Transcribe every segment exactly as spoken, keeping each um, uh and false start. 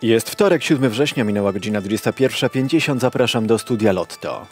Jest wtorek, siódmego września, minęła godzina dwudziesta pierwsza pięćdziesiąt. Zapraszam do studia Lotto.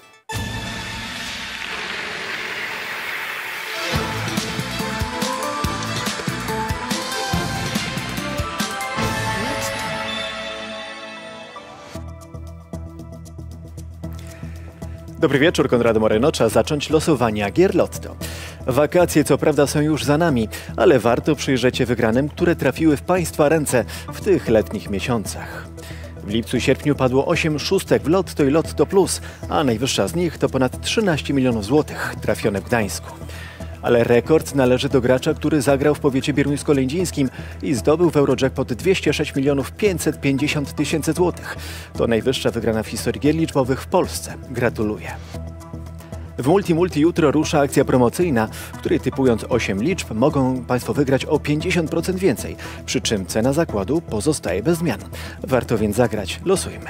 Dobry wieczór, Konrad Moreno. Czas zacząć losowania gier Lotto. Wakacje co prawda są już za nami, ale warto przyjrzeć się wygranym, które trafiły w Państwa ręce w tych letnich miesiącach. W lipcu i sierpniu padło osiem szóstek w Lotto i Lotto Plus, a najwyższa z nich to ponad trzynaście milionów złotych trafione w Gdańsku. Ale rekord należy do gracza, który zagrał w powiecie bieruńsko-lędzińskim i zdobył w Eurojackpot dwieście sześć milionów pięćset pięćdziesiąt tysięcy złotych. To najwyższa wygrana w historii gier liczbowych w Polsce. Gratuluję. W Multi Multi jutro rusza akcja promocyjna, w której typując osiem liczb mogą Państwo wygrać o pięćdziesiąt procent więcej, przy czym cena zakładu pozostaje bez zmian. Warto więc zagrać. Losujmy.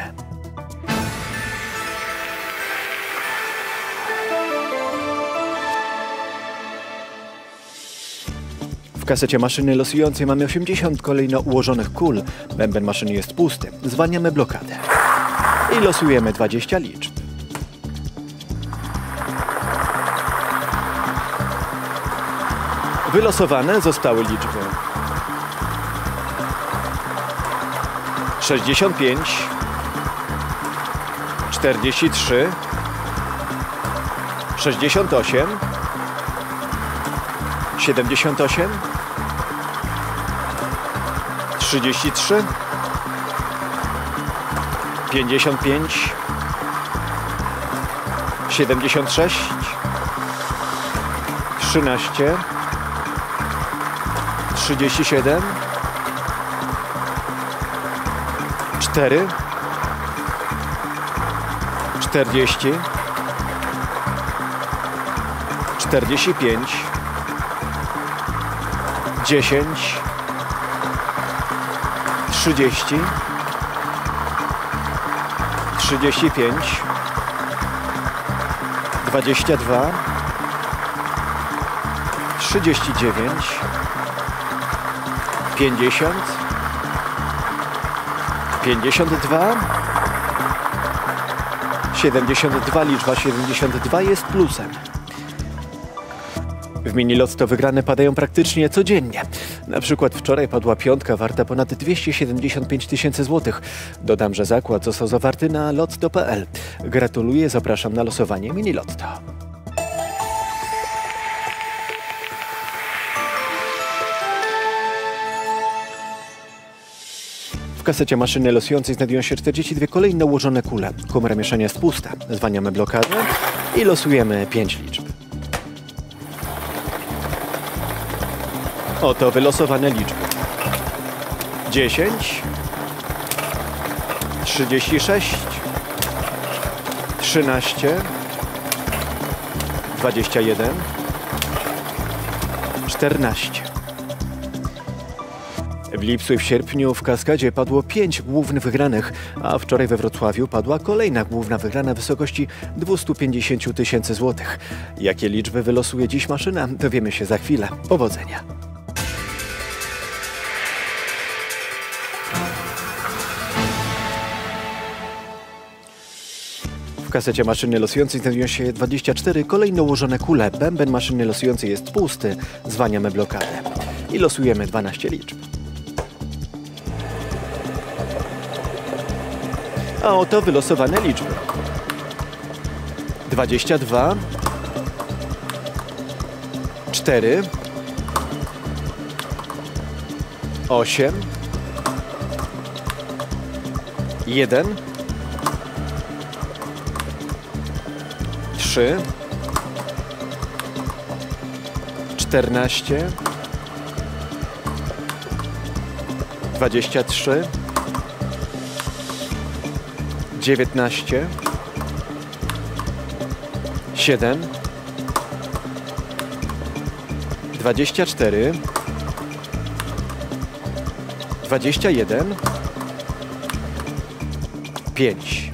W kasecie maszyny losującej mamy osiemdziesiąt kolejno ułożonych kul. Bęben maszyny jest pusty. Zwalniamy blokadę. I losujemy dwadzieścia liczb. Wylosowane zostały liczby sześćdziesiąt pięć, czterdzieści trzy, sześćdziesiąt osiem, siedemdziesiąt osiem, trzydzieści trzy, pięćdziesiąt pięć, siedemdziesiąt sześć, trzynaście, trzydzieści siedem, cztery, czterdzieści, czterdzieści pięć, dziesięć, trzydzieści, trzydzieści pięć, dwadzieścia dwa, trzydzieści dziewięć, pięćdziesiąt, pięćdziesiąt dwa, siedemdziesiąt dwa, liczba siedemdziesiąt dwa jest plusem. W mini Lotto wygrane padają praktycznie codziennie. Na przykład wczoraj padła piątka warta ponad dwieście siedemdziesiąt pięć tysięcy złotych. Dodam, że zakład został zawarty na lotto kropka p l. Gratuluję, zapraszam na losowanie mini Lotto. W kasecie maszyny losującej znajdują się czterdzieści dwie kolejne ułożone kule. Komora mieszania jest pusta. Zwalniamy blokadę i losujemy pięć liczb. Oto wylosowane liczby. dziesięć, trzydzieści sześć, trzynaście, dwadzieścia jeden, czternaście. W lipcu i w sierpniu w Kaskadzie padło pięć głównych wygranych, a wczoraj we Wrocławiu padła kolejna główna wygrana w wysokości dwieście pięćdziesiąt tysięcy złotych. Jakie liczby wylosuje dziś maszyna, dowiemy się za chwilę. Powodzenia! W kasecie maszyny losującej znajdują się dwadzieścia cztery kolejno ułożone kule. Bęben maszyny losującej jest pusty. Zwalniamy blokadę i losujemy dwanaście liczb. A oto wylosowane liczby. dwadzieścia dwa, cztery, osiem, jeden, trzy, czternaście, dwadzieścia trzy, dziewiętnaście, siedem, dwadzieścia cztery, dwadzieścia jeden, pięć.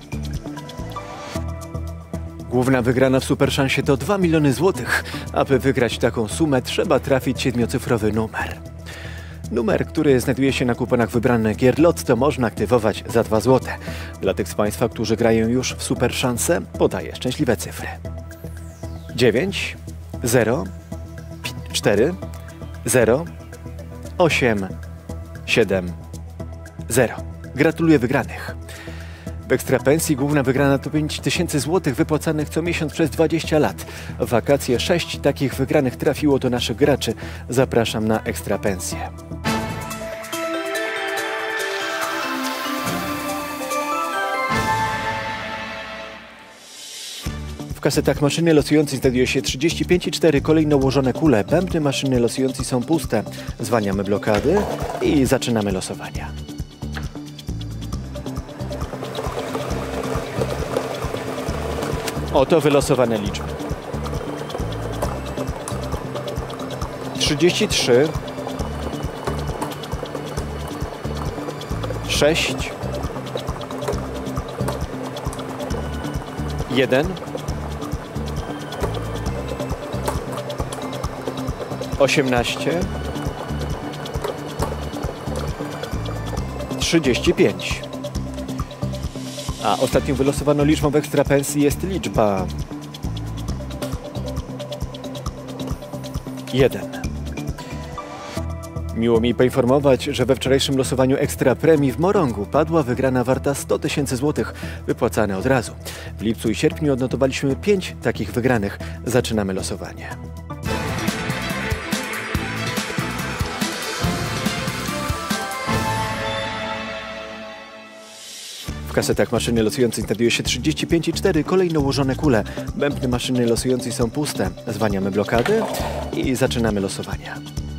Główna wygrana w Superszansie to dwa miliony złotych. Aby wygrać taką sumę, trzeba trafić siedmiocyfrowy numer. Numer, który znajduje się na kuponach wybranych gier Lotto, można aktywować za dwa złote. Dla tych z Państwa, którzy grają już w super szanse, podaję szczęśliwe cyfry. dziewięć, zero, cztery, zero, osiem, siedem, zero. Gratuluję wygranych. W ekstrapensji główna wygrana to pięć tysięcy złotych wypłacanych co miesiąc przez dwadzieścia lat. W wakacje sześć takich wygranych trafiło do naszych graczy. Zapraszam na ekstrapensję. W kasetach maszyny losującej znajduje się trzydzieści pięć i cztery kolejno ułożone kule. Bębny maszyny losującej są puste. Zwalniamy blokady i zaczynamy losowania. Oto wylosowane liczby. trzydzieści trzy, sześć, jeden, osiemnaście, trzydzieści pięć. A ostatnią wylosowaną liczbą w ekstrapensji jest liczba jeden. Miło mi poinformować, że we wczorajszym losowaniu ekstra premii w Morągu padła wygrana warta sto tysięcy złotych, wypłacane od razu. W lipcu i sierpniu odnotowaliśmy pięć takich wygranych. Zaczynamy losowanie. W kasetach maszyny losującej znajduje się trzydzieści pięć i cztery kolejno ułożone kule. Bębny maszyny losującej są puste. Zwalniamy blokady i zaczynamy losowania.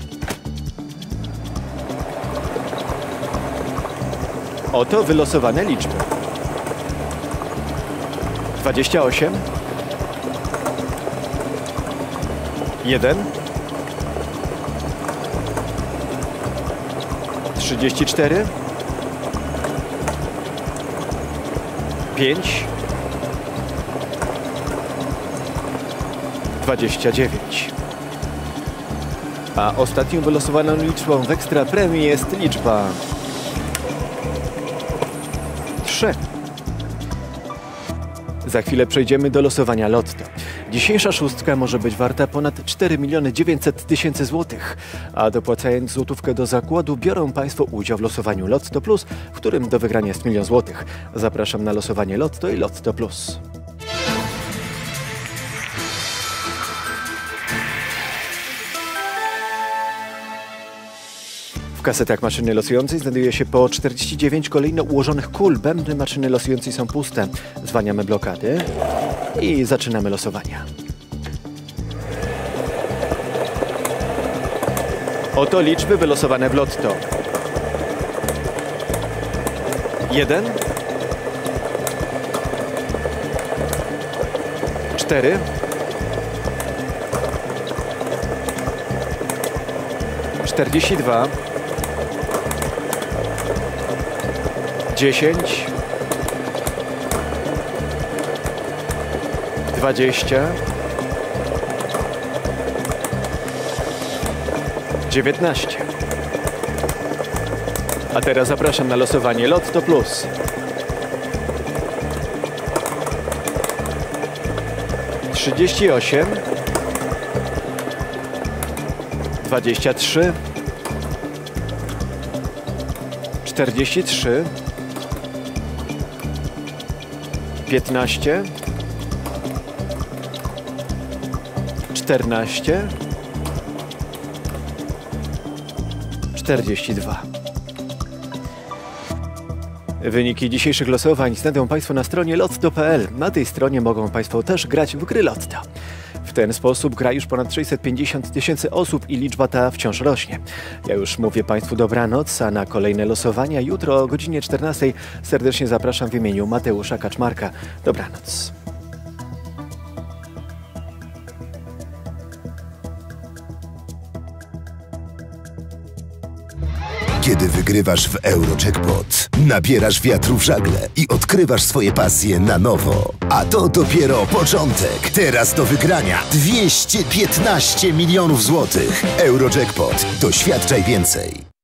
Oto wylosowane liczby. dwadzieścia osiem, jeden, trzydzieści cztery, pięć, dwadzieścia dziewięć. A ostatnią wylosowaną liczbą w ekstra premii jest liczba trzy. Za chwilę przejdziemy do losowania Lotto. Dzisiejsza szóstka może być warta ponad cztery miliony dziewięćset tysięcy złotych, a dopłacając złotówkę do zakładu biorą Państwo udział w losowaniu Lotto Plus, w którym do wygrania jest milion złotych. Zapraszam na losowanie Lotto i Lotto Plus. W kasetach maszyny losującej znajduje się po czterdzieści dziewięć kolejno ułożonych kul. Bębny maszyny losującej są puste. Zwalniamy blokady i zaczynamy losowania. Oto liczby wylosowane w Lotto. jeden, cztery, czterdzieści dwa, dziesięć, dwadzieścia, dziewiętnaście. A teraz zapraszam na losowanie Lotto Plus. trzydzieści osiem, dwadzieścia trzy, czterdzieści trzy, piętnaście, czternaście, czterdzieści dwa. Wyniki dzisiejszych losowań znajdą Państwo na stronie lotto kropka p l. Na tej stronie mogą Państwo też grać w gry Lotto. W ten sposób gra już ponad sześćset pięćdziesiąt tysięcy osób i liczba ta wciąż rośnie. Ja już mówię Państwu dobranoc, a na kolejne losowania jutro o godzinie czternastej serdecznie zapraszam w imieniu Mateusza Kaczmarka. Dobranoc. Kiedy wygrywasz w Eurojackpot, nabierasz wiatru w żagle i odkrywasz swoje pasje na nowo. A to dopiero początek. Teraz do wygrania dwieście piętnaście milionów złotych. Eurojackpot. Doświadczaj więcej.